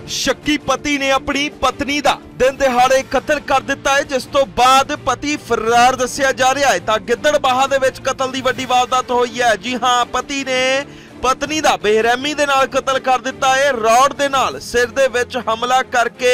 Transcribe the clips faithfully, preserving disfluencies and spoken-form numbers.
शक्की पति ने अपनी पत्नी दा दिन दिहाड़े कतल कर दिता है, जिस तो बाद पति फरार दस्सिया जा रहा है। तां गिद्दड़बाहा दे विच कतल दी वड्डी वारदात होई है। जी हां, पति ने पत्नी दा बेरहमी दे नाल कतल कर दिता है। रॉड दे नाल सिर दे विच हमला करके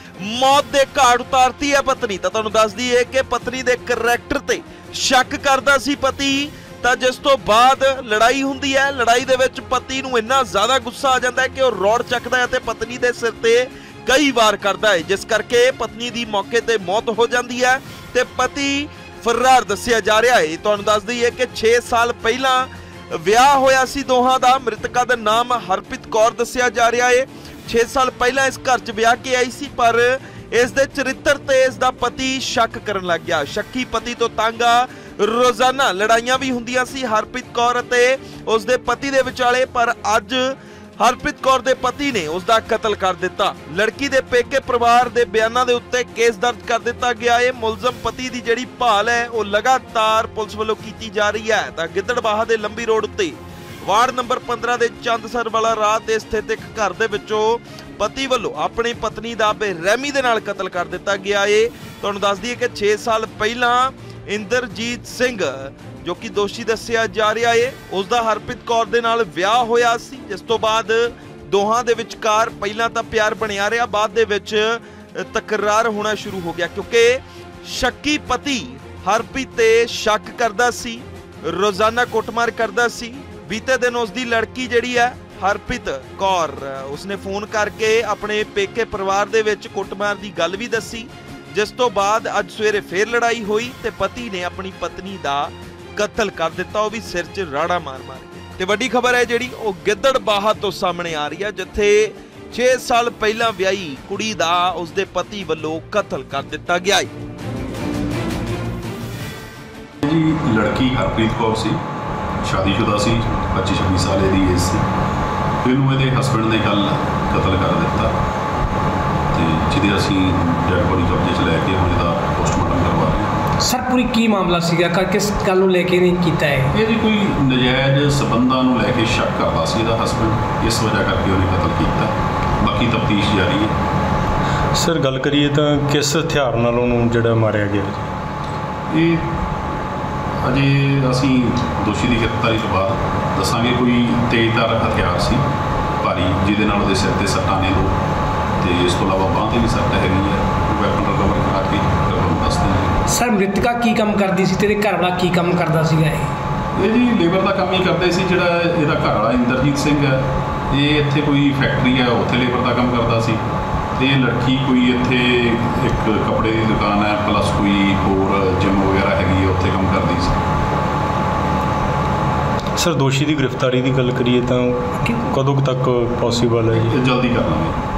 मौत दे घाट उतारती है पत्नी। तां तुहानूं दस दईए कि पत्नी दे करैक्टर ते शक करदा सी पति, तां जिस तो बाद लड़ाई हुंदी है। लड़ाई दे विच पति नूं इन्ना ज़्यादा गुस्सा आ जांदा है कि वह रॉड चकदा है ते पत्नी दे सिर ते कई वार करदा है, जिस करके पत्नी दी मौके ते मौत हो जाती है ते पति फरार दस्सिया जा रहा है। तुहानूं दस दईए कि छे साल पहला विआह होया सी दोहां दा। मृतका दा नाम हरप्रीत कौर दस्सिया जा रहा है। छे साल पहला इस घर च विआह के आई सी, पर इस दे चरित्र ते इस दा पति शक करन लग गया। शक्की पति तो तंग आ। रोजाना लड़ाइयां भी हुंदियां सी हरप्रीत कौर ते उस दे पति दे विचाले, पर अज हरप्रीत कौर दे पति ने उसका कतल कर दिता। लड़की दे पेके परिवार दे बयानां दे उत्ते केस दर्ज कर दिता गया है। मुलजम पति दी जिहड़ी भाल है वो लगातार पुलिस वालों कीती जा रही है। तां गिद्दड़बाहा दे लंबी रोड उत्ते वार्ड नंबर पंद्रह दे चंदसर वाला राह ते स्थित एक घर दे विचों पति वालों अपनी पत्नी दा बेरहमी दे नाल कतल कर दिता गया है। तुहानूं दस दईए कि छे साल पहला इंद्रजीत सिंह जो कि दोषी दस्सिया जा रहा है, उसका हरप्रीत कौर दे नाल विआह होया सी, जिस तो बाद दोहां दे विचकार पहला तां प्यार बनिया रहा, बाद दे विच तकरार होना शुरू हो गया, क्योंकि शक्की पति हरप्रीत ते शक करदा सी, रोजाना कुटमार करदा सी। बीते दिन उसकी लड़की जिहड़ी है हरप्रीत कौर, उसने फोन करके अपने पेके परिवार दे विच कुटमार की गल भी दसी, जिस तो बाद अज सवेरे फिर लड़ाई हुई ते पति ने अपनी पत्नी दा कतल कर दिता, वो भी सिर च राड़ा मार मार के। ते वड्डी खबर है जिहड़ी वो गिद्दड़बाहा तो सामने आ रही है, जिथे छे साल पहला विआही कुड़ी दा उसदे पति वल्लों कतल कर दिता गया है। जी लड़की हरप्रीत कौर सी, शादीशुदा सी, पच्ची छब्बी साल की एज सी। इनू ये हसबैंड ने कल कतल कर दिता ते जिहदे असीं डैड बॉडी कब्जे च लैके हुण इहदा पोस्टमार्टम करवा रहे हैं। सर पूरी की मामला सीगा, किस गल नूं लैके नहीं कीता है? ये जी कोई नजायज़ संबंधां नूं लैके शक करदा सी इहदा हसबैंड, इस वजह करके उहने कतल कीता। बाकी तफ्तीश जारी है। सर गल करिए तां किस हथियार नाल उहनूं जिहड़ा मारिया गया जी? ये अजे असीं दोषी की गिरफ्तारी तो बाद दसांगे। कोई तेज़धार हथियार सी भारी, जिहदे नाल उहदे सिर ते सट्टां ने दो, ते इस तो इलावा बांह ते भी सट्ट हैगी है। वैपन रिकवर करा के तुहानूं दसदे हैं। सर मृतका की काम करदी सी, तेरे घर वाला की काम करदा सीगा? ये जी लेबर का काम ही करते सी। जिहड़ा इहदा घर वाला इंद्रजीत सिंह है, ये इत्थे कोई फैक्ट्री है, उत्थे लेबर का काम करदा सी। ते लड़की कोई इत्थे एक कपड़े की दुकान है, प्लस कोई होर जिम वगैरह हैगी है, उत्थे काम करदी सी। सर दोषी की गिरफ्तारी की गल करिए तो कदों तक पॉसीबल है जी? जल्दी कर लांगे।